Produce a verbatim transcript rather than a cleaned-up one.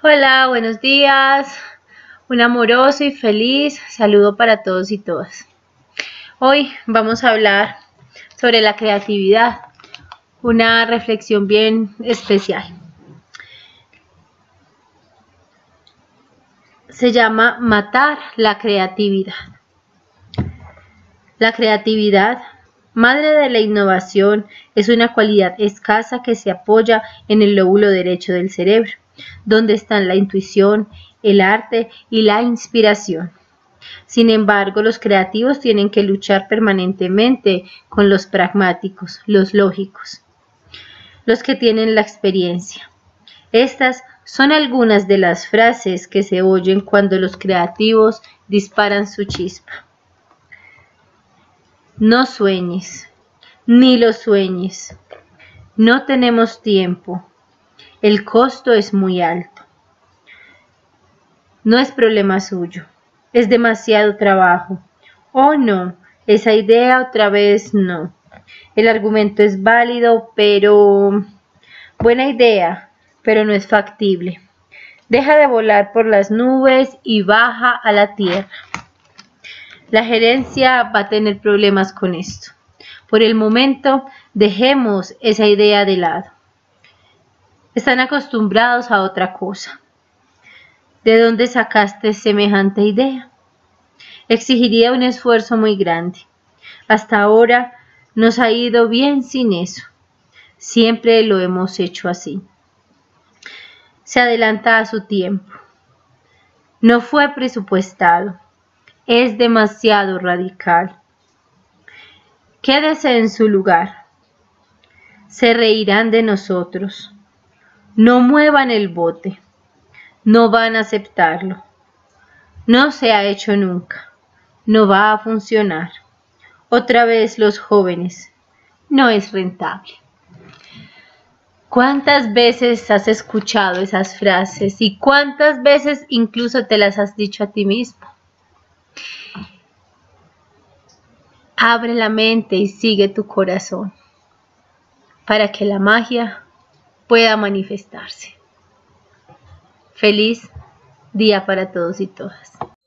Hola, buenos días. Un amoroso y feliz saludo para todos y todas. Hoy vamos a hablar sobre la creatividad, una reflexión bien especial. Se llama matar la creatividad. La creatividad, madre de la innovación, es una cualidad escasa que se apoya en el lóbulo derecho del cerebro, donde están la intuición, el arte y la inspiración. Sin embargo, los creativos tienen que luchar permanentemente con los pragmáticos, los lógicos, los que tienen la experiencia. Estas son algunas de las frases que se oyen cuando los creativos disparan su chispa. No sueñes, ni lo sueñes. No tenemos tiempo. El costo es muy alto. No es problema suyo. Es demasiado trabajo. Oh, no. Esa idea otra vez no. El argumento es válido, pero... Buena idea, pero no es factible. Deja de volar por las nubes y baja a la tierra. La gerencia va a tener problemas con esto. Por el momento, dejemos esa idea de lado. Están acostumbrados a otra cosa. ¿De dónde sacaste semejante idea? Exigiría un esfuerzo muy grande. Hasta ahora nos ha ido bien sin eso. Siempre lo hemos hecho así. Se adelanta a su tiempo. No fue presupuestado. Es demasiado radical. Quédese en su lugar. Se reirán de nosotros. No muevan el bote. No van a aceptarlo. No se ha hecho nunca. No va a funcionar. Otra vez los jóvenes. No es rentable. ¿Cuántas veces has escuchado esas frases y cuántas veces incluso te las has dicho a ti mismo? Abre la mente y sigue tu corazón para que la magia pueda manifestarse. Feliz día para todos y todas.